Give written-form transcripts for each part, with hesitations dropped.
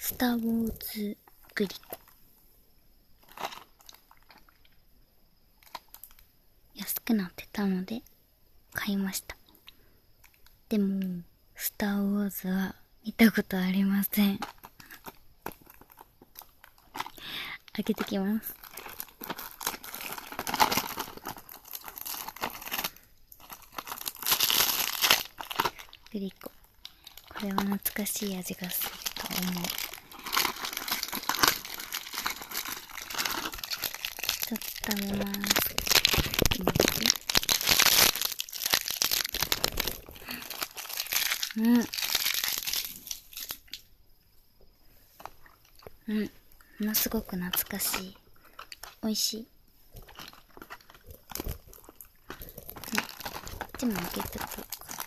スター・ウォーズグリコ。安くなってたので買いました。でもスター・ウォーズは見たことありません。開けてきます。グリコ、これは懐かしい味がすると思う。ちょっと食べます。ものすごく懐かしい。美味しい。こっちも開けておこうか。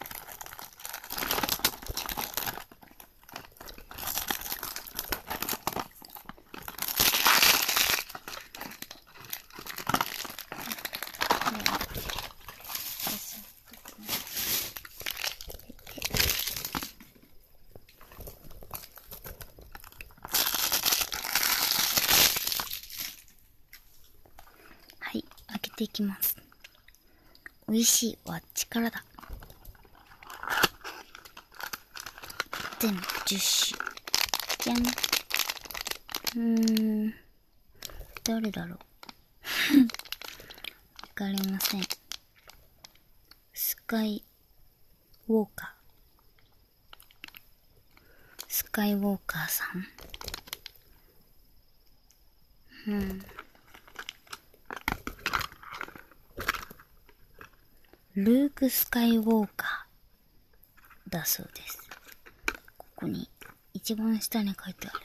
はい、開けていきます。美味しいは力だ。全10種。じゃん。誰だろう。わかりません。スカイウォーカー。スカイウォーカーさん。ルーク・スカイウォーカーだそうです。ここに一番下に書いてある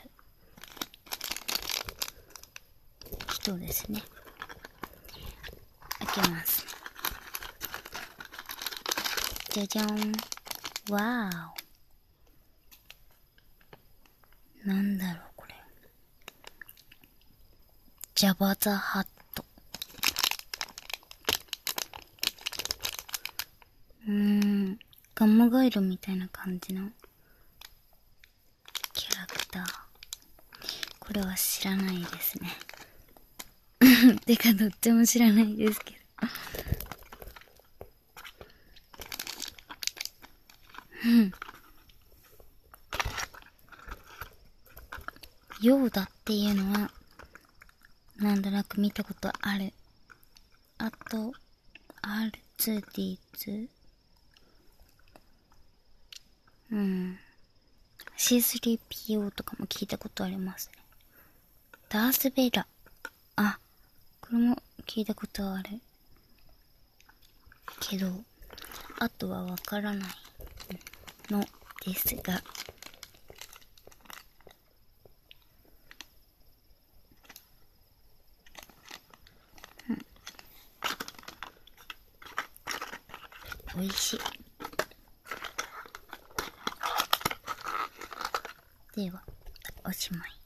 人ですね。開けます。じゃじゃん。わーお。なんだろうこれ。ジャバザハット。ガンマガエルみたいな感じのキャラクター。これは知らないですね。てかどっちも知らないですけど。ヨーダっていうのはなんとなく見たことある。あと R2D2 C3PO とかも聞いたことありますね。ダースベイダー、あ、これも聞いたことあるけど、あとはわからないのですが、美味しい。ではおしまい。